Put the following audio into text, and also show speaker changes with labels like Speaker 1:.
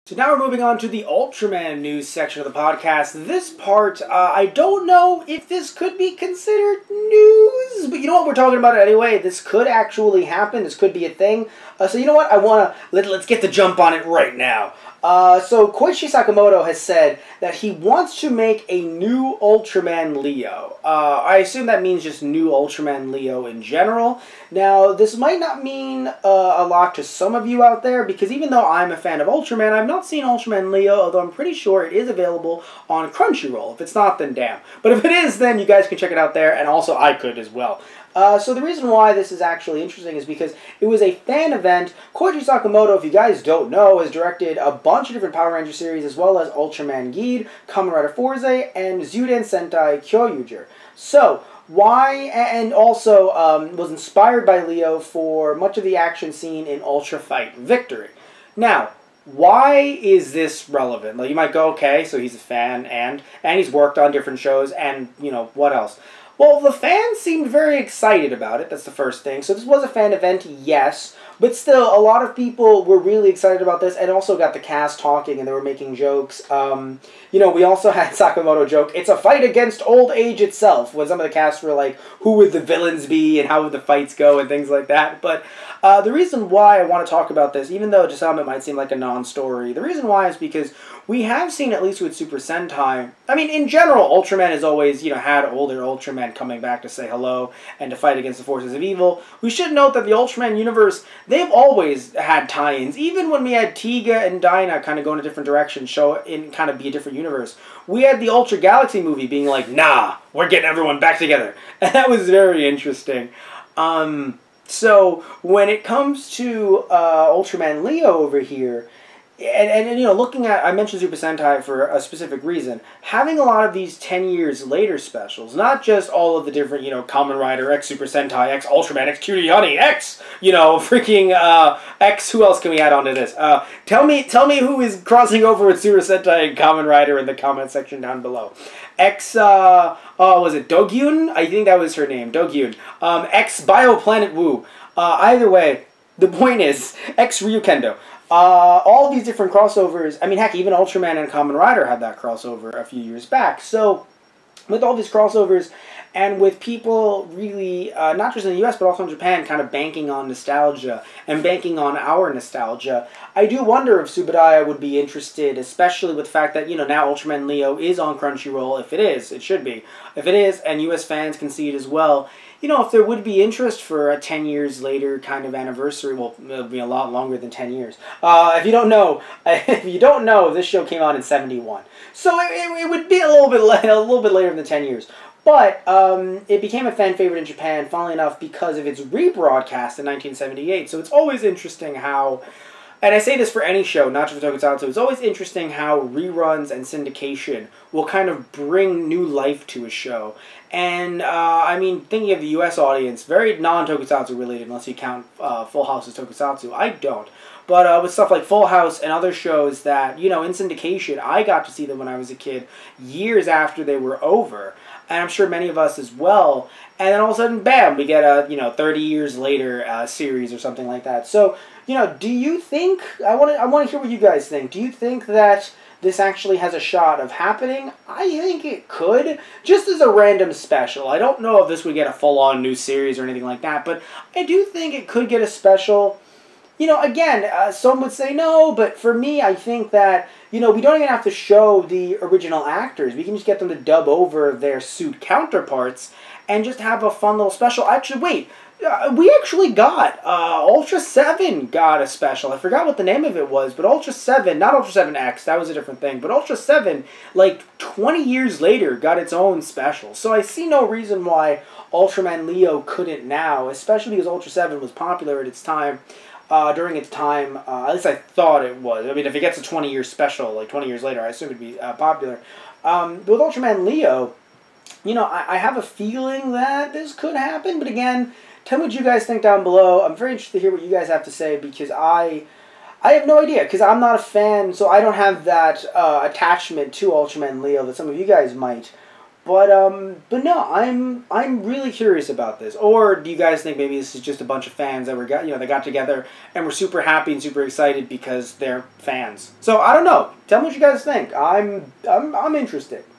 Speaker 1: So now we're moving on to the Ultraman news section of the podcast. This part, I don't know if this could be considered news, but you know what? We're talking about it anyway. This could actually happen. This could be a thing. So you know what? Let's get the jump on it right now. So Koichi Sakamoto has said that he wants to make a new Ultraman Leo. I assume that means just new Ultraman Leo in general. Now, this might not mean a lot to some of you out there, because even though I'm a fan of Ultraman, I've not seen Ultraman Leo, although I'm pretty sure it is available on Crunchyroll. If it's not, then damn. But if it is, then you guys can check it out there, and also I could as well. So the reason why this is actually interesting is because it was a fan event. Koichi Sakamoto, if you guys don't know, has directed a bunch of different Power Ranger series, as well as Ultraman Geed, Kamen Rider Fourze, and Zyuden Sentai Kyoryuger. So, why, and also was inspired by Leo for much of the action scene in Ultra Fight Victory. Now, why is this relevant? Like, you might go, okay, so he's a fan, and he's worked on different shows, and, you know, what else? Well, the fans seemed very excited about it, that's the first thing. So this was a fan event, yes, but still, a lot of people were really excited about this, and also got the cast talking, and they were making jokes. You know, we also had Sakamoto joke, it's a fight against old age itself, when some of the cast were like, who would the villains be, and how would the fights go, and things like that. But the reason why I want to talk about this, even though to some it might seem like a non-story, the reason why is because we have seen, at least with Super Sentai, I mean, in general, Ultraman has always, you know, had older Ultraman coming back to say hello and to fight against the forces of evil. We should note that the Ultraman universe, they've always had tie-ins. Even when we had Tiga and Dyna kind of go in a different direction, show in kind of be a different universe, we had the Ultra Galaxy movie being like, nah, we're getting everyone back together. And that was very interesting. So when it comes to Ultraman Leo over here, and you know, looking at, I mentioned Super Sentai for a specific reason, having a lot of these 10 years later specials, not just all of the different, you know, Kamen Rider, X Super Sentai, X Ultraman, X Cutie Honey, X, you know, freaking, X, who else can we add onto this? Tell me who is crossing over with Super Sentai and Kamen Rider in the comment section down below. X, was it Dogyun? I think that was her name, Dogyun. X Bioplanet Wu. Either way, the point is, X Ryukendo. All these different crossovers, I mean, heck, even Ultraman and Kamen Rider had that crossover a few years back. So, with all these crossovers, and with people really, not just in the US, but also in Japan, kind of banking on nostalgia, and banking on our nostalgia, I do wonder if Subudaya would be interested, especially with the fact that, you know, now Ultraman Leo is on Crunchyroll. If it is, it should be. If it is, and US fans can see it as well, you know, if there would be interest for a 10 years later kind of anniversary, well, it'll be a lot longer than 10 years. If you don't know, this show came out in '71. So it would be a little bit later than 10 years. But it became a fan favorite in Japan, funnily enough, because of its rebroadcast in 1978. So it's always interesting how, and I say this for any show, not just for Tokusatsu, it's always interesting how reruns and syndication will kind of bring new life to a show. And, I mean, thinking of the US audience, very non-Tokusatsu related, unless you count Full House as Tokusatsu. I don't. But with stuff like Full House and other shows that, you know, in syndication, I got to see them when I was a kid, years after they were over. And I'm sure many of us as well. And then all of a sudden, bam, we get a, you know, 30 years later series or something like that. So, you know, do you think, I want to hear what you guys think. Do you think that this actually has a shot of happening? I think it could, just as a random special. I don't know if this would get a full-on new series or anything like that, but I do think it could get a special. You know, again, some would say no, but for me, I think that, you know, we don't even have to show the original actors. We can just get them to dub over their suit counterparts and just have a fun little special. Actually, wait. We actually got, Ultra 7 got a special. I forgot what the name of it was, but Ultra 7, not Ultra 7X, that was a different thing, but Ultra 7, like, 20 years later, got its own special. So I see no reason why Ultraman Leo couldn't now, especially because Ultra 7 was popular at its time, during its time, at least I thought it was. I mean, if it gets a 20-year special, like 20 years later, I assume it'd be popular. But with Ultraman Leo, you know, I have a feeling that this could happen, but again, tell me what you guys think down below. I'm very interested to hear what you guys have to say, because I have no idea, because I'm not a fan, so I don't have that attachment to Ultraman Leo that some of you guys might. But no, I'm really curious about this. Or do you guys think maybe this is just a bunch of fans that they got together and were super happy and super excited because they're fans? So I don't know. Tell me what you guys think. I'm interested.